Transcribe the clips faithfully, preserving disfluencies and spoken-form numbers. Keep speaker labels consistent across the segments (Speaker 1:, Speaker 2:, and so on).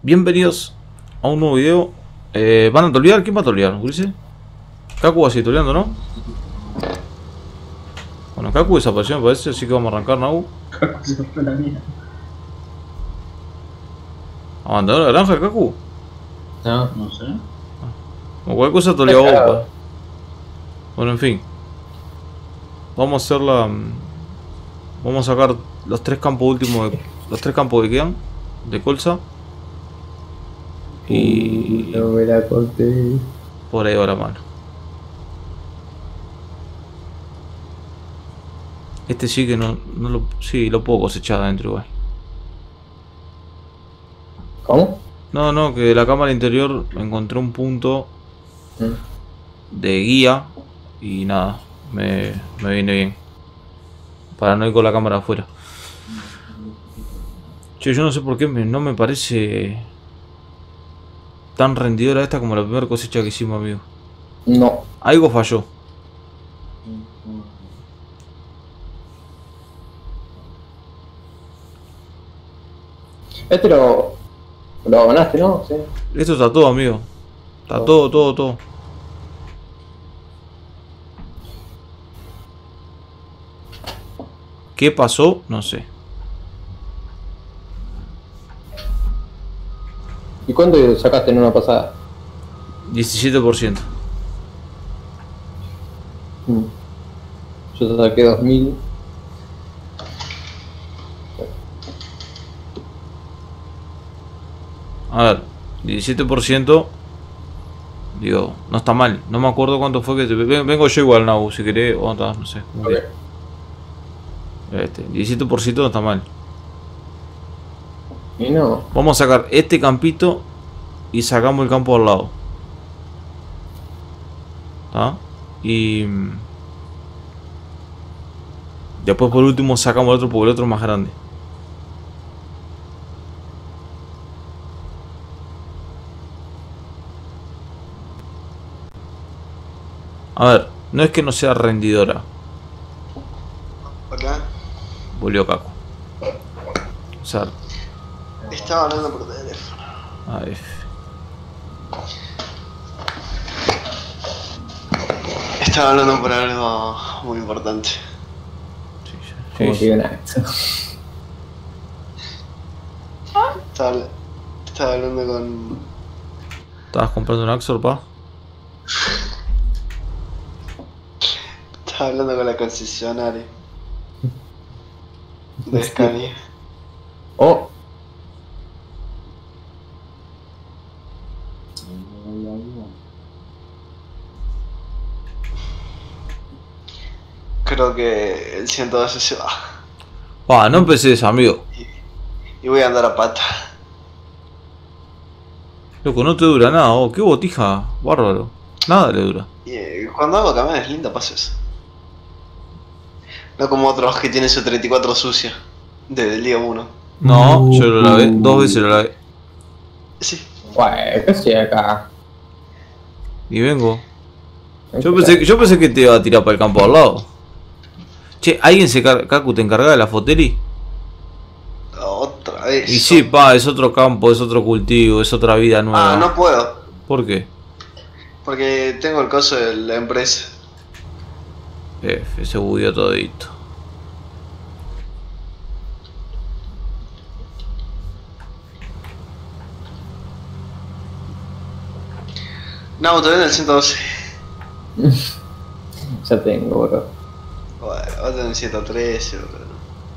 Speaker 1: Bienvenidos a un nuevo video. eh, ¿Van a tolear? ¿Quién va a tolear? ¿Ulises? Kaku va a seguir toleando, ¿no? Bueno, Kaku desapareció me parece, así que vamos a arrancar, ¿no?
Speaker 2: Kaku se fue a la mía.
Speaker 1: ¿Abandonó la granja el Kaku?
Speaker 2: No, no sé.
Speaker 1: O cualquier cosa toleó vos, pa. Bueno, en fin. Vamos a hacer la... Vamos a sacar los tres campos últimos de... Los tres campos que quedan de colza. Y...
Speaker 3: No me la corté.
Speaker 1: Por ahí va la mano. Este sí que no, no lo... Sí, lo puedo cosechar adentro igual.
Speaker 3: ¿Cómo?
Speaker 1: No, no, que de la cámara interior encontré un punto
Speaker 3: Mm.
Speaker 1: de guía. Y nada, me, me viene bien. Para no ir con la cámara afuera. Che, yo no sé por qué me, no me parece tan rendidora esta como la primera cosecha que hicimos, amigo.
Speaker 3: No.
Speaker 1: Algo falló.
Speaker 3: Este lo... lo abonaste, ¿no? Sí.
Speaker 1: Esto está todo, amigo. Está todo, todo, todo. ¿Qué pasó? No sé.
Speaker 3: ¿Y cuánto sacaste en una pasada?
Speaker 1: diecisiete por ciento.
Speaker 3: Mm. Yo saqué dos mil.
Speaker 1: A ver, diecisiete por ciento. Digo, no está mal. No me acuerdo cuánto fue que... Vengo yo igual, Nau, si querés. O no, no sé.
Speaker 3: Okay.
Speaker 1: Este, diecisiete por ciento no está mal.
Speaker 3: Y no.
Speaker 1: Vamos a sacar este campito y sacamos el campo al lado. ¿Está? Y... Después por último sacamos el otro porque el otro es más grande. A ver, no es que no sea rendidora.
Speaker 4: Hola,
Speaker 1: Volvió Kaku. O sea,
Speaker 4: estaba hablando por teléfono.
Speaker 1: a ver.
Speaker 4: Estaba hablando por algo muy importante.
Speaker 1: Sí, sí,
Speaker 3: Como
Speaker 1: sí.
Speaker 3: que una...
Speaker 4: Estaba, habl- estaba hablando con...
Speaker 1: ¿Estabas comprando un Axor, pa?
Speaker 4: Estaba hablando con la concesionaria de Scania.
Speaker 3: Oh.
Speaker 4: Creo que el ciento doce se va.
Speaker 1: Pa, no empecés, amigo.
Speaker 4: Y voy a andar a pata.
Speaker 1: Loco, no te dura nada, oh, qué botija, bárbaro. Nada le dura.
Speaker 4: Y eh, cuando hago camiones lindas pasa eso. No como otros que tienen su treinta y cuatro sucia. Desde el día uno.
Speaker 1: No, yo lo lavé, dos veces lo lavé.
Speaker 4: Sí.
Speaker 3: Guay, ¿qué estoy acá?
Speaker 1: Y vengo. Yo pensé, yo pensé que te iba a tirar para el campo al lado. Che, ¿alguien se carga? Kaku, ¿te encarga de la Foteri?
Speaker 4: Otra vez.
Speaker 1: Y sí, pa, es otro campo, es otro cultivo, es otra vida nueva.
Speaker 4: Ah, no puedo.
Speaker 1: ¿Por qué?
Speaker 4: Porque tengo el coso de la empresa.
Speaker 1: F, se bugueó todito.
Speaker 4: No, todavía en el ciento doce.
Speaker 3: Ya tengo, bro.
Speaker 4: Bueno, va a tener el ciento trece, bro.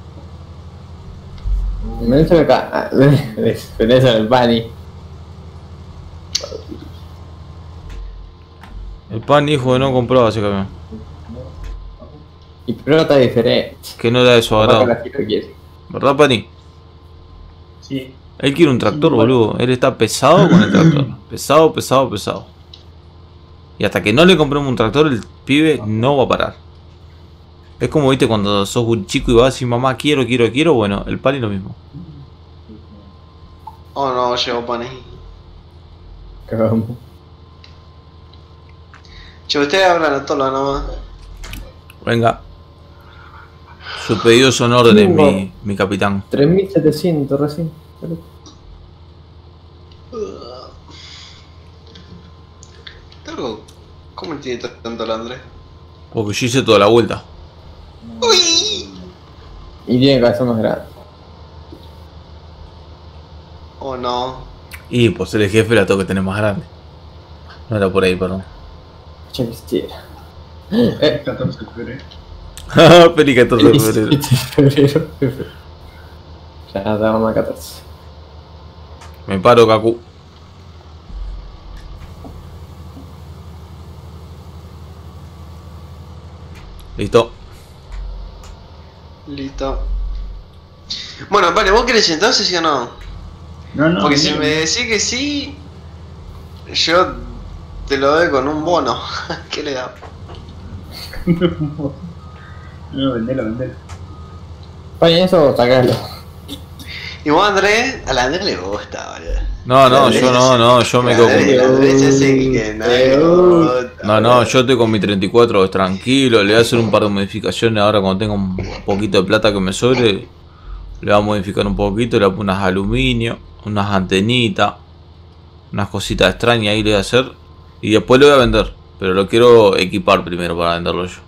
Speaker 3: Me dice acá. Ah, ves, tenés el pani.
Speaker 1: El pan hijo de no compraba ese camión.
Speaker 3: Y pero está diferente.
Speaker 1: Que no era de su
Speaker 3: Capaz que
Speaker 1: agrado.
Speaker 3: la chica quiere.
Speaker 1: ¿Verdad, Pani?
Speaker 2: Sí.
Speaker 1: Él quiere un tractor,
Speaker 2: Sí,
Speaker 1: boludo. Él está pesado con el tractor. Pesado, pesado, pesado. Y hasta que no le compremos un tractor, el pibe no va a parar. Es como, viste, cuando sos un chico y vas a decir, mamá, quiero, quiero, quiero. Bueno, el Pani lo mismo.
Speaker 4: Oh no, llegó Pani.
Speaker 3: Cagamos.
Speaker 4: Che, ustedes hablan a todos nomás.
Speaker 1: Venga. Su pedido son órdenes, mi, mi capitán.
Speaker 3: tres mil setecientos recién.
Speaker 4: ¿Cómo tiene tanto el Andrés?
Speaker 1: Porque yo hice toda la vuelta.
Speaker 4: ¡Uy!
Speaker 3: Y tiene cabeza más grande.
Speaker 4: Oh no.
Speaker 1: Y por ser el jefe la tengo que tener más grande. No era por ahí, perdón.
Speaker 3: Ya quisiera.
Speaker 2: Eh, catorce de febrero.
Speaker 1: Feliz catorce de febrero.
Speaker 3: febrero, febrero. Ya estábamos a catorce.
Speaker 1: Me paro, Kaku. Listo.
Speaker 4: Listo. Bueno, vale, ¿vos querés entonces sí o no?
Speaker 2: No, no.
Speaker 4: Porque si
Speaker 2: vendelo.
Speaker 4: me decís que sí, yo te lo doy con un bono. ¿Qué le da?
Speaker 2: No, vendelo, vendelo.
Speaker 3: Vaya, eso, sacalo.
Speaker 4: Y vos, Andrés, a la Andrés le gusta, boludo.
Speaker 1: No, no, yo no, no, yo me quedo con...
Speaker 4: El Andrés es el que no le gusta,
Speaker 1: No, no,
Speaker 4: boludo.
Speaker 1: yo estoy con mi treinta y cuatro tranquilo, le voy a hacer un par de modificaciones ahora cuando tenga un poquito de plata que me sobre. Le voy a modificar un poquito, le voy a poner unas aluminio, unas antenitas, unas cositas extrañas ahí le voy a hacer. Y después lo voy a vender, pero lo quiero equipar primero para venderlo yo.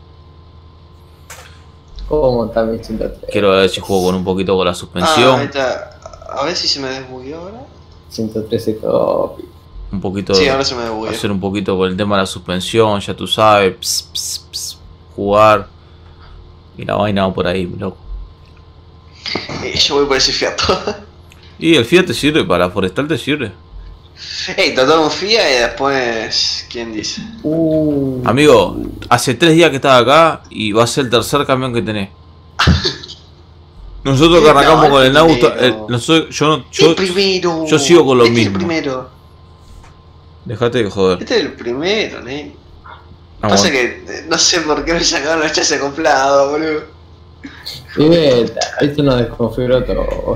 Speaker 3: ¿Cómo está mi ciento tres?
Speaker 1: Quiero ver si juego con un poquito con la
Speaker 4: Ah, ahí
Speaker 1: suspensión,
Speaker 4: está. A ver si se me desbugueó ahora.
Speaker 3: ciento trece copy.
Speaker 1: un poquito
Speaker 4: Sí,
Speaker 1: de...
Speaker 4: ahora se me desbugueó.
Speaker 1: Hacer un poquito con el tema de la suspensión, ya tú sabes, ps, ps, ps, jugar. Y la vaina va por ahí, loco.
Speaker 4: Eh, yo voy por ese Fiat.
Speaker 1: Y el Fiat te sirve, para la forestal te sirve.
Speaker 4: Ey, total un Fiat y después... ¿Quién dice?
Speaker 3: Uh,
Speaker 1: Amigo, hace tres días que estás acá y va a ser el tercer camión que tenés. Nosotros que
Speaker 4: No,
Speaker 1: arrancamos
Speaker 4: el
Speaker 1: con el Nauta,
Speaker 4: primero.
Speaker 1: el- nosotros- yo, no-
Speaker 4: el
Speaker 1: yo,
Speaker 4: primero.
Speaker 1: yo sigo con lo
Speaker 4: este
Speaker 1: mismo.
Speaker 4: Es el primero.
Speaker 1: Dejate de joder.
Speaker 4: Este es el primero, ¿eh?
Speaker 1: Vamos.
Speaker 4: Pasa que eh, no sé por qué me sacaron los chasis acoplados, boludo.
Speaker 3: pibeta, esto no desconfiguró todo.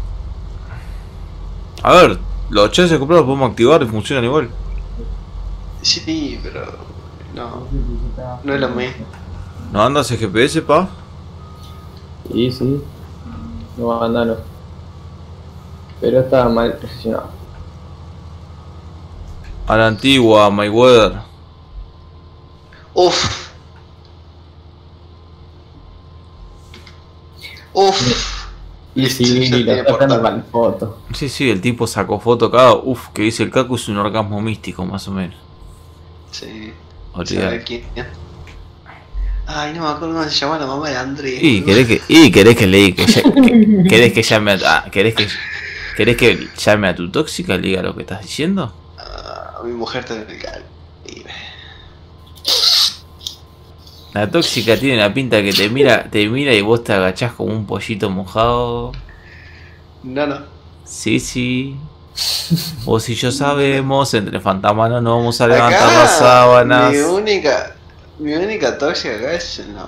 Speaker 1: A ver, los chasis comprados los podemos activar y funcionan igual.
Speaker 4: Sí, pero... No, no es lo mismo.
Speaker 1: ¿No andas el G P S, pa?
Speaker 3: Sí, sí. No, anda, no. Pero estaba mal posicionado.
Speaker 1: A la antigua, Mayweather.
Speaker 4: Uf. Uf.
Speaker 3: Y
Speaker 4: Listo,
Speaker 3: sí,
Speaker 4: ya
Speaker 3: lo
Speaker 4: tiene
Speaker 3: está sacando
Speaker 4: portal.
Speaker 3: mal foto.
Speaker 1: Sí, sí, el tipo sacó foto acá. Uf, que dice el Kaku es un orgasmo místico, más o menos.
Speaker 4: Sí.
Speaker 1: Olvidar.
Speaker 4: ¿Sabe quién? Ay, no me acuerdo cómo se llama la mamá de Andrés.
Speaker 1: Y
Speaker 4: boludo.
Speaker 1: querés que, y querés que le que, ya- que- querés que llame a, ah, querés que querés que llame a tu tóxica y le diga lo que estás diciendo.
Speaker 4: Ah, mi mujer está en el cal. Y-
Speaker 1: La tóxica tiene la pinta que te mira, te mira y vos te agachás como un pollito mojado.
Speaker 4: No, no.
Speaker 1: Sí, sí. Vos y yo sabemos, entre fantasmas no nos vamos a levantar
Speaker 4: Acá,
Speaker 1: las sábanas.
Speaker 4: Mi única, mi única tóxica acá es el no.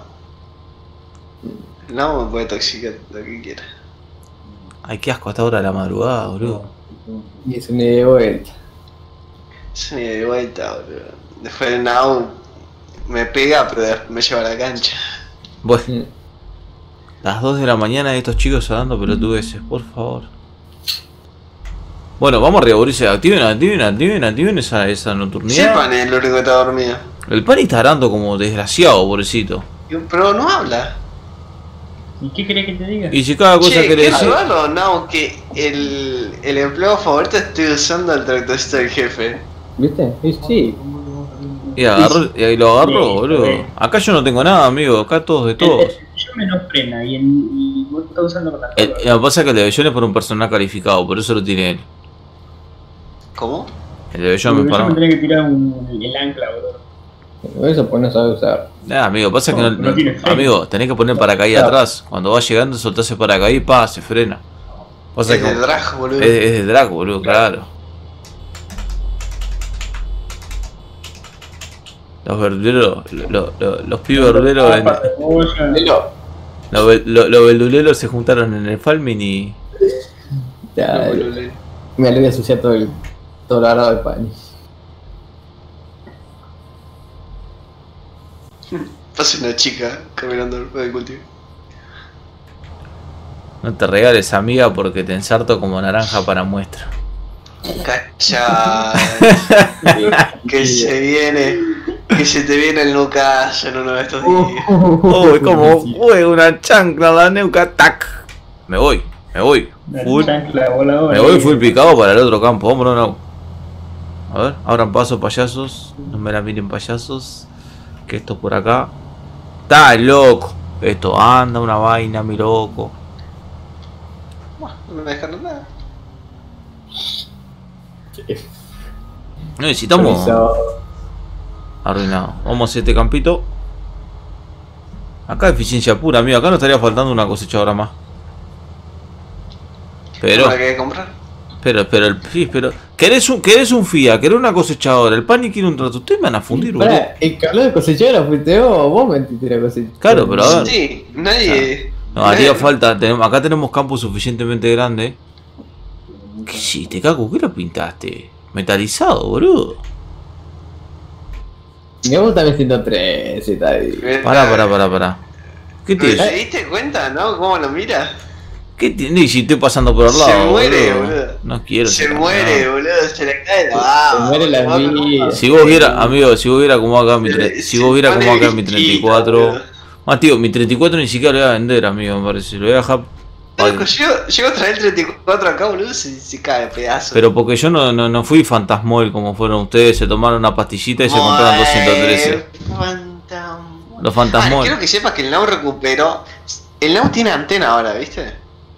Speaker 4: El no me puede toxicar lo que quiera.
Speaker 1: Ay, qué asco a esta hora de la madrugada, boludo.
Speaker 3: Y es una de vuelta.
Speaker 4: Se me de vuelta, boludo. Después del now me pega, pero después me lleva a la cancha.
Speaker 1: Bueno,
Speaker 3: Mm.
Speaker 1: las dos de la mañana y estos chicos hablando pelotudeces, por favor. Bueno, vamos arriba, Boris. Activen, activen, activen, activen esa, esa
Speaker 4: Sí,
Speaker 1: nocturnidad.
Speaker 4: Pan es el único que está dormido.
Speaker 1: El pan está hablando como desgraciado, pobrecito.
Speaker 4: Y- Pero no habla.
Speaker 2: ¿Y qué querés que te diga?
Speaker 1: Y si cada cosa
Speaker 4: Che,
Speaker 1: que le
Speaker 4: qué
Speaker 1: dice.
Speaker 4: raro, no, que el, el empleado favorito esté usando el tractorista del jefe.
Speaker 3: ¿Viste? Sí, sí.
Speaker 1: Y, agarró, y ahí lo agarró,
Speaker 2: Sí,
Speaker 1: boludo.
Speaker 2: sí.
Speaker 1: Acá yo no tengo nada, amigo. Acá todos de todos.
Speaker 2: El, el yo menos frena y, el, y vos estás usando la
Speaker 1: El- Lo que pasa es que el de Bellón es por un personal calificado, por eso lo tiene él.
Speaker 4: ¿Cómo?
Speaker 1: El de Bellón
Speaker 2: Yo
Speaker 1: me
Speaker 2: me
Speaker 1: paró.
Speaker 2: tendría que tirar un, el ancla, boludo.
Speaker 3: Eso pues no sabe usar.
Speaker 1: Nah, amigo, pasa que no,
Speaker 2: No, no
Speaker 1: no-
Speaker 2: tiene freno.
Speaker 1: amigo, tenés que poner paracaídas
Speaker 3: Claro.
Speaker 1: atrás. Cuando va llegando, soltás el paracaídas y pa, se frena. Pasa
Speaker 4: Es
Speaker 1: que
Speaker 4: de
Speaker 1: como-
Speaker 4: drag, boludo.
Speaker 1: es, es de drag, boludo, claro. Los verduleros, lo- lo- los pibes verduleros, en-
Speaker 2: Papa, cebolla.
Speaker 3: Lelo.
Speaker 1: los, ve- lo- los verduleros se juntaron en el Falmin y.
Speaker 3: Ya,
Speaker 4: No, boludo.
Speaker 3: me le voy a ensuciar todo el todo el arado de pan.
Speaker 4: Pasa una chica caminando por el cultivo.
Speaker 1: No te regales, amiga, porque te ensarto como naranja para muestra.
Speaker 4: Cachai. Que se viene. Que que se te viene el Lucas en uno de estos
Speaker 3: Uh,
Speaker 4: días.
Speaker 1: Uy, como, uy, una chancla la neuca, tac. Me voy, me voy.
Speaker 2: Una
Speaker 1: Full,
Speaker 2: chancla voladora.
Speaker 1: me voy full picado para el otro campo, vámonos, no. A ver, abran paso, payasos. No me la miren, payasos. Que esto por acá. Está loco. Esto anda una vaina, mi loco.
Speaker 4: No me dejaron nada.
Speaker 1: No necesitamos.
Speaker 3: Permiso.
Speaker 1: Arruinado. Vamos a hacer este campito. Acá eficiencia pura, amigo. Acá nos estaría faltando una cosechadora más. Pero,
Speaker 4: ¿No la querés comprar?
Speaker 1: pero, pero, el sí, pero. ¿Querés un, querés un F I A? ¿Querés una cosechadora? El Pani quiere un trato. Ustedes me van a fundir, boludo.
Speaker 3: Pará, el que habló de cosechadora fuiste vos, vos mentiste la cosechadora.
Speaker 1: Claro, pero a ver.
Speaker 4: Sí, nadie.
Speaker 1: No, haría falta. Tenemos, acá tenemos campo suficientemente grande. ¿Qué hiciste, Caco? ¿Qué lo pintaste? Metalizado, boludo.
Speaker 3: Me gusta mi ciento tres, está ahí.
Speaker 1: Pará, pará, pará, pará. ¿Qué
Speaker 4: ¿Te
Speaker 1: te
Speaker 4: diste cuenta, no? ¿Cómo lo mira?
Speaker 1: ¿Qué tiene? Y si estoy pasando por al lado.
Speaker 4: Se muere,
Speaker 1: boludo.
Speaker 4: boludo.
Speaker 1: No quiero.
Speaker 4: Se
Speaker 1: ser
Speaker 4: muere,
Speaker 1: campeón.
Speaker 4: boludo. Se le cae la baba.
Speaker 3: Se muere la
Speaker 4: boludo.
Speaker 3: vida.
Speaker 1: Si vos vieras, amigo, si vos vieras cómo acá mi,
Speaker 4: Se
Speaker 1: tre-
Speaker 4: le-
Speaker 1: si
Speaker 4: se
Speaker 1: vos vieras
Speaker 4: pone
Speaker 1: cómo acá mi
Speaker 4: brisquita,
Speaker 1: treinta y cuatro.
Speaker 4: boludo.
Speaker 1: Más tío, mi treinta y cuatro ni siquiera lo voy a vender, amigo, me parece. Lo voy a dejar.
Speaker 4: Loco, llego, llego a traer el treinta y cuatro acá, boludo. Se, se cae pedazo.
Speaker 1: Pero porque yo no, no, no fui fantasmol como fueron ustedes, se tomaron una pastillita y se compraron doscientos trece.
Speaker 4: Fantasma.
Speaker 1: Los
Speaker 4: Ah,
Speaker 1: fantasmol.
Speaker 4: quiero que sepas que el Now recuperó. El Now tiene antena ahora, ¿viste?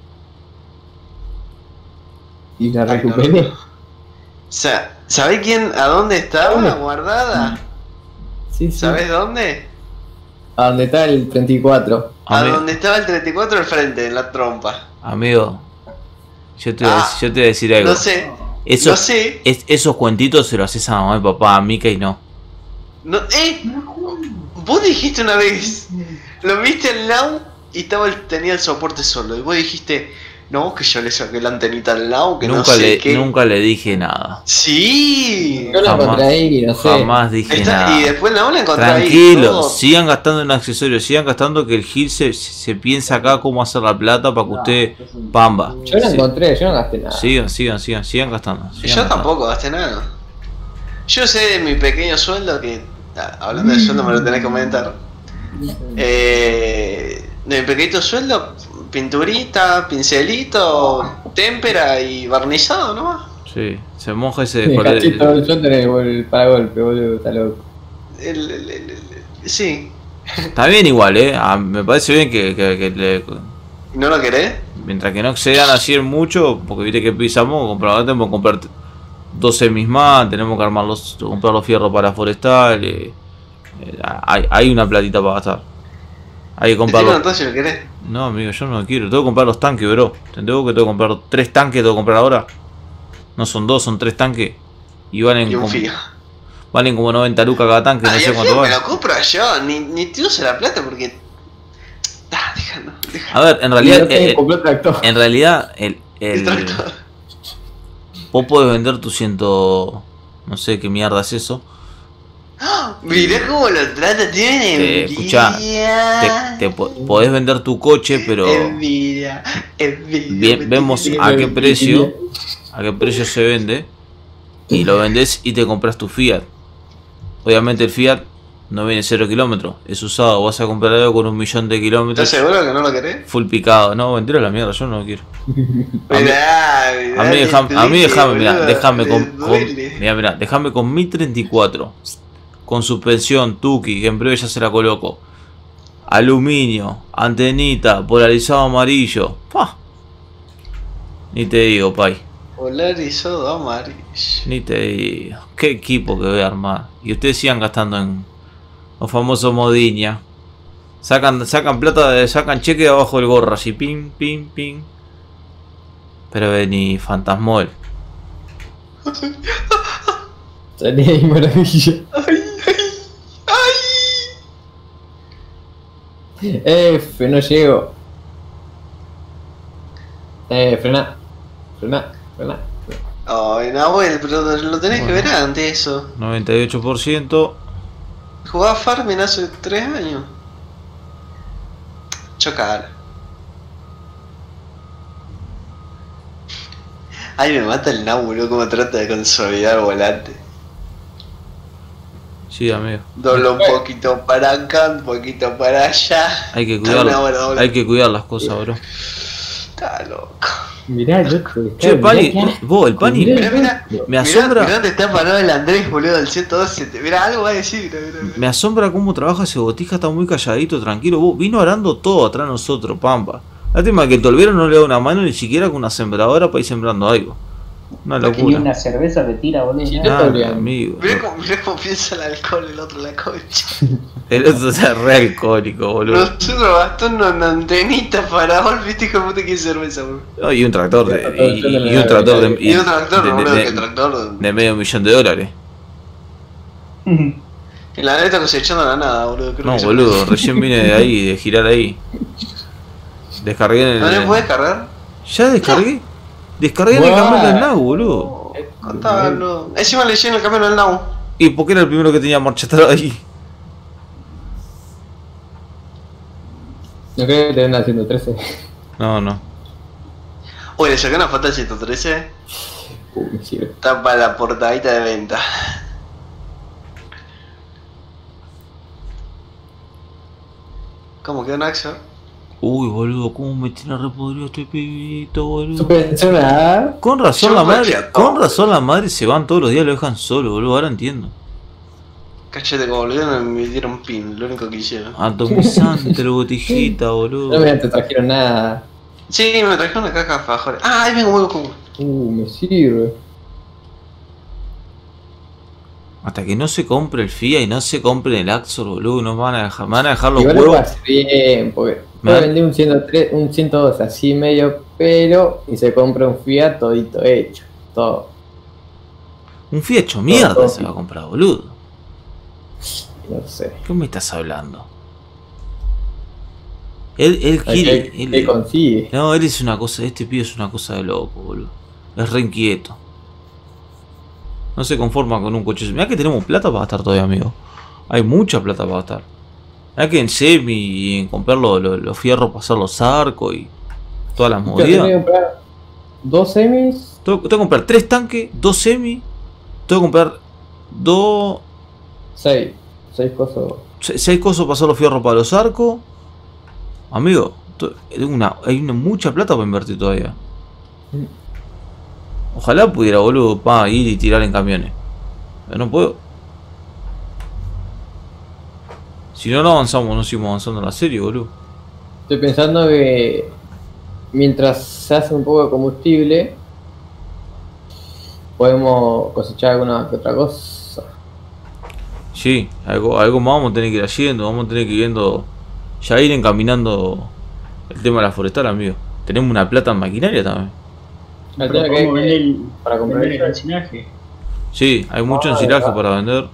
Speaker 3: Y la
Speaker 4: Ay, no,
Speaker 3: recuperé.
Speaker 4: no. O sea, ¿sabés quién? ¿A dónde estaba
Speaker 3: ¿Dónde?
Speaker 4: guardada?
Speaker 3: Sí, sí.
Speaker 4: ¿Sabés dónde?
Speaker 3: A donde está el treinta y cuatro.
Speaker 4: A
Speaker 1: Ami-
Speaker 4: donde estaba el treinta y cuatro al frente, en la trompa.
Speaker 1: Amigo, yo te, voy a,
Speaker 4: Ah,
Speaker 1: dec- yo te voy a decir algo.
Speaker 4: No sé,
Speaker 1: Esos,
Speaker 4: no sé.
Speaker 1: es- esos cuentitos se los haces a mamá y papá, a Mika y no.
Speaker 4: No, eh, vos dijiste una vez, lo viste al Now y estaba el- tenía el soporte solo. Y vos dijiste, no, que yo le saqué la antenita al Now, que
Speaker 1: Nunca,
Speaker 4: no sé
Speaker 1: le,
Speaker 4: qué.
Speaker 1: nunca le dije nada.
Speaker 4: Sí.
Speaker 3: Yo la
Speaker 1: Jamás.
Speaker 3: encontré ahí, no sé.
Speaker 1: Jamás dije
Speaker 4: Está-
Speaker 1: nada.
Speaker 4: y después el Now la encontré ahí.
Speaker 1: Tranquilo,
Speaker 4: todo.
Speaker 1: sigan gastando en accesorios, sigan gastando que el Gil se, se piensa acá cómo hacer la plata para que usted pamba.
Speaker 3: Yo la
Speaker 1: Sí.
Speaker 3: encontré, yo no gasté nada.
Speaker 1: Sigan, sigan, sigan, sigan gastando. sigan
Speaker 4: Yo
Speaker 1: gastando.
Speaker 4: tampoco gasté nada. Yo sé de mi pequeño sueldo que, ah, hablando de sueldo me lo tenés que comentar. Eh, de mi pequeño sueldo, pinturita, pincelito, témpera y barnizado nomás.
Speaker 1: Sí, se moja y se
Speaker 3: Me
Speaker 1: descolora.
Speaker 3: caché todo el sueldo en el, el paragolpe, boludo, está loco.
Speaker 4: El, el- el- el- sí.
Speaker 1: Está bien igual, eh. Ah, me parece bien que, que- que le-
Speaker 4: ¿No lo querés?
Speaker 1: mientras que no excedan así en mucho, porque viste que pisamos, comprar, tenemos que comprar dos semis más, tenemos que armar los, comprar los fierros para forestal. eh, eh, hay, hay una platita para gastar. Hay que
Speaker 4: Te
Speaker 1: comprar
Speaker 4: digo
Speaker 1: los-
Speaker 4: entonces si lo querés.
Speaker 1: No, amigo, yo no quiero. Tengo que comprar los tanques, bro. Tengo que tengo que comprar tres tanques, tengo que comprar ahora. No son dos, son tres tanques. Y valen
Speaker 4: Y un
Speaker 1: como,
Speaker 4: fío.
Speaker 1: valen como noventa lucas cada tanque, no
Speaker 4: Ah, y
Speaker 1: sé
Speaker 4: el
Speaker 1: cuánto
Speaker 4: fío me
Speaker 1: vale.
Speaker 4: lo compro yo, ni, ni te uso la plata porque. Ah, déjalo, déjalo.
Speaker 1: A ver, en
Speaker 3: Y
Speaker 1: realidad,
Speaker 3: no te
Speaker 1: eh,
Speaker 3: compró tractor.
Speaker 1: en realidad, el,
Speaker 4: El
Speaker 1: el,
Speaker 4: tractor.
Speaker 1: vos podés vender tu ciento, no sé qué mierda es eso.
Speaker 4: Mirá cómo lo trata, tiene
Speaker 1: Eh,
Speaker 4: envidia.
Speaker 1: escuchá, Te, te po- podés vender tu coche, pero
Speaker 4: Envidia, envidia.
Speaker 1: bien-
Speaker 4: me
Speaker 1: vemos
Speaker 4: tiene-
Speaker 1: a qué precio, a qué precio se vende y lo vendés y te compras tu Fiat. Obviamente el Fiat no viene cero kilómetros, es usado. Vas a comprar algo con un millón de
Speaker 4: ¿Estás
Speaker 1: kilómetros,
Speaker 4: seguro que no lo querés?
Speaker 1: full picado. No, vendelo a la mierda, yo no lo quiero. A mí-
Speaker 4: Mirá,
Speaker 1: A mí déjame, a mí déjame, mirá,
Speaker 4: boludo,
Speaker 1: déjame con,
Speaker 4: me
Speaker 1: con-
Speaker 4: duele.
Speaker 1: mirá, mirá, déjame con mi treinta y cuatro, con suspensión, Tuki, que en breve ya se la coloco, aluminio, antenita, polarizado amarillo, pa. Ni te digo, pay,
Speaker 4: Polarizado amarillo.
Speaker 1: ni te digo, qué equipo que voy a armar. Y ustedes sigan gastando en los famosos modiña. Sacan, sacan plata, de- sacan cheque de abajo del gorro, así, ping, ping, ping. Pero vení, fantasmol.
Speaker 3: Salí ahí, maravilla. F, no llego. Eh, frena. Frena, frena.
Speaker 4: Ay, Nahuel, pero lo tenés que ver antes eso.
Speaker 1: noventa y ocho por ciento.
Speaker 4: Jugaba Farming hace tres años. Chocar. Ay, me mata el Nahuel, como trata de consolidar volante.
Speaker 1: Sí, amigo.
Speaker 4: Dobla un poquito para acá, un poquito para allá.
Speaker 1: Hay que
Speaker 4: Dobla,
Speaker 1: cuidar,
Speaker 4: dobla, dobla.
Speaker 1: hay que cuidar las cosas, bro.
Speaker 4: Está loco.
Speaker 3: Mirá el otro.
Speaker 1: Che, Pani, vos, el Pani,
Speaker 4: Mirá, mirá.
Speaker 1: me asombra,
Speaker 4: Mirá dónde está parado el Andrés, boludo, del ciento doce. Te- Mirá, algo va a decir. Mirá, mirá, mirá.
Speaker 1: me asombra cómo trabaja ese botija, está muy calladito, tranquilo. Vos, vino arando todo atrás de nosotros, Pampa. Lástima que el Tolvero no le da una mano ni siquiera con una sembradora para ir sembrando algo. Una
Speaker 2: Que ni
Speaker 1: locura.
Speaker 2: una cerveza te tira, boludo.
Speaker 3: Sí,
Speaker 2: nada.
Speaker 1: Ah, amigo.
Speaker 4: Mirá cómo, mirá cómo piensa el alcohol, el otro la concha.
Speaker 1: El otro está re alcohólico, boludo.
Speaker 4: Nosotros bastón una antenita para gol, viste hijo de puta que cerveza, boludo.
Speaker 1: No, y un tractor de, y, y- y un tractor de,
Speaker 4: Y un tractor,
Speaker 1: de- de-
Speaker 4: boludo,
Speaker 1: de-
Speaker 4: que tractor.
Speaker 1: de medio millón de dólares.
Speaker 4: En la neta cosechando la nada, boludo. Creo
Speaker 1: No,
Speaker 4: que se
Speaker 1: boludo,
Speaker 4: puede.
Speaker 1: recién vine de ahí, de girar ahí. Descargué en
Speaker 4: ¿No le
Speaker 1: el.
Speaker 4: puedes cargar?
Speaker 1: ¿Ya descargué? Descargué en el
Speaker 3: Guau.
Speaker 1: camión del Nau, boludo.
Speaker 4: Contalo. Encima le lleno el camino al Nau.
Speaker 1: ¿Y por qué era el primero que tenía marcha atrás ahí?
Speaker 3: No creo que te ven haciendo trece.
Speaker 1: No, no.
Speaker 4: Oye, le saqué una foto del ciento trece.
Speaker 3: Uh, me sirve.
Speaker 4: Está para la portadita de venta. ¿Cómo quedó Naxo?
Speaker 1: Uy, boludo, cómo me tiene repodrido este pibito, boludo.
Speaker 3: Supersona.
Speaker 1: Con razón
Speaker 4: Yo
Speaker 1: la
Speaker 4: me
Speaker 1: madre,
Speaker 4: quedo.
Speaker 1: con razón la madre se van todos los días y lo dejan solo, boludo, ahora entiendo.
Speaker 4: Cachete, como volvieron me dieron pin, lo único que hicieron.
Speaker 1: Atomizante el botijita,
Speaker 3: No
Speaker 1: boludo.
Speaker 3: me te trajeron nada.
Speaker 4: Sí, me trajeron una caja de alfajores. Ah, ahí vengo, huevo como.
Speaker 3: Uh, me sirve.
Speaker 1: Hasta que no se compre el F I A y no se compre el Axor, boludo, no van a dejar, me van a dejar los
Speaker 3: Igual lo
Speaker 1: huevos.
Speaker 3: pasé bien, porque
Speaker 1: Me
Speaker 3: yo
Speaker 1: da-
Speaker 3: vendí un ciento tres, un ciento dos así medio, pero y se compra un Fiat todito hecho. Todo.
Speaker 1: Un F I A hecho mierda
Speaker 3: todo.
Speaker 1: se va a comprar, boludo.
Speaker 3: No sé.
Speaker 1: ¿Qué me estás hablando? Él, él
Speaker 3: ¿Qué,
Speaker 1: quiere.
Speaker 3: qué
Speaker 1: él-
Speaker 3: consigue?
Speaker 1: no, él es una cosa, este pibe es una cosa de loco, boludo. Es re inquieto. No se conforma con un coche. Mirá que tenemos plata para gastar todavía, amigo. Hay mucha plata para gastar. Mirá que en semi y en comprar los, los, los fierros para hacer los arcos y todas las
Speaker 3: Yo tengo que
Speaker 1: movidas.
Speaker 3: comprar dos semis.
Speaker 1: Tengo, tengo que comprar tres tanques, dos semi. Tengo que comprar dos.
Speaker 3: Seis. Seis cosas.
Speaker 1: se- seis cosas para hacer los fierros para los arcos. Amigo, to- tengo una, hay una, mucha plata para invertir todavía. Ojalá pudiera, boludo, pa, ir y tirar en camiones. Pero no puedo. Si no, no avanzamos, no seguimos avanzando en la serie, boludo.
Speaker 3: Estoy pensando que mientras se hace un poco de combustible, podemos cosechar alguna que otra cosa.
Speaker 1: Sí, algo, algo más vamos a tener que ir haciendo, vamos a tener que ir viendo. Ya ir encaminando el tema de la forestal, amigo. Tenemos una plata en maquinaria también.
Speaker 3: El
Speaker 2: Pero
Speaker 3: tema que hay
Speaker 2: ¿cómo
Speaker 3: que-
Speaker 2: vender el,
Speaker 3: para comprar
Speaker 2: vender el
Speaker 3: eso.
Speaker 2: calcinaje?
Speaker 1: Sí, hay mucho
Speaker 3: Ah,
Speaker 1: ensilaje
Speaker 3: verdad.
Speaker 1: para vender.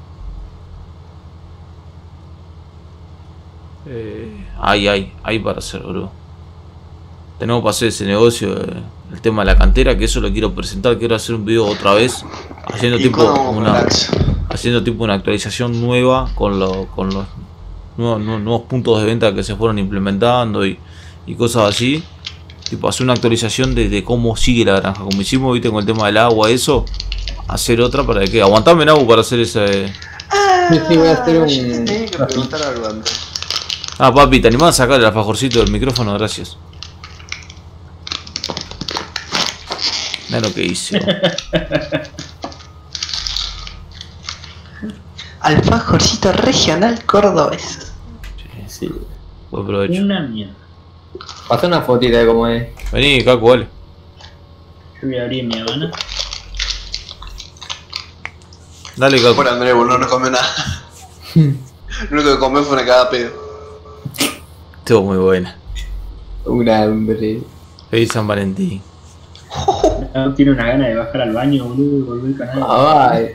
Speaker 1: Eh, hay, hay, hay para hacer, boludo. Tenemos para hacer ese negocio, eh, el tema de la cantera, que eso lo quiero presentar. Quiero hacer un video otra vez, haciendo
Speaker 4: ¿Y
Speaker 1: tipo
Speaker 4: cuándo vamos con
Speaker 1: una,
Speaker 4: Naxo?
Speaker 1: haciendo tipo una actualización nueva con, lo, con los nuevos, nuevos- nuevos puntos de venta que se fueron implementando y, y cosas así. Tipo hacer una actualización de, de cómo sigue la granja, como hicimos, viste, con el tema del agua, eso. Hacer otra para que aguantame en agua para hacer ese.
Speaker 3: Sí, sí, voy a hacer un-
Speaker 4: Yo te tenía que preguntar algo antes.
Speaker 1: Ah, papi, ¿te animás a sacar el alfajorcito del micrófono? Gracias. Mira lo que hice.
Speaker 4: Alfajorcito regional cordobés.
Speaker 3: Sí.
Speaker 1: Buen provecho.
Speaker 2: Una mierda.
Speaker 3: Pasá una fotita de cómo es.
Speaker 1: Vení, Caco, vale.
Speaker 2: Yo voy a abrir mi Habana.
Speaker 1: Dale, Caco.
Speaker 4: Por Andrés, boludo, no comió nada. Lo único que comió fue una cagada pedo.
Speaker 1: Estuvo muy buena.
Speaker 3: Un hambre.
Speaker 1: Feliz San Valentín.
Speaker 2: No tiene una gana de bajar al baño, boludo, y volver al canal.
Speaker 3: Ah, bye.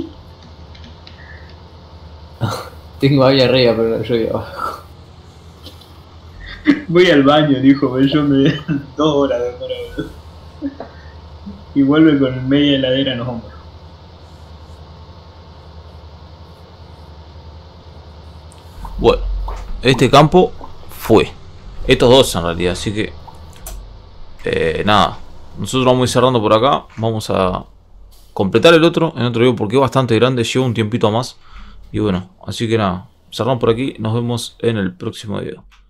Speaker 3: Tengo agua arriba, pero no llueve abajo.
Speaker 2: Voy al baño, dijo, pero yo me dos horas de demora, boludo. Y vuelve con media heladera en los hombros.
Speaker 1: Bueno, este campo fue. Estos dos en realidad, así que. Eh, nada. Nosotros vamos a ir cerrando por acá. Vamos a completar el otro en otro video porque es bastante grande. Lleva un tiempito más. Y bueno, así que nada, cerramos por aquí. Nos vemos en el próximo video.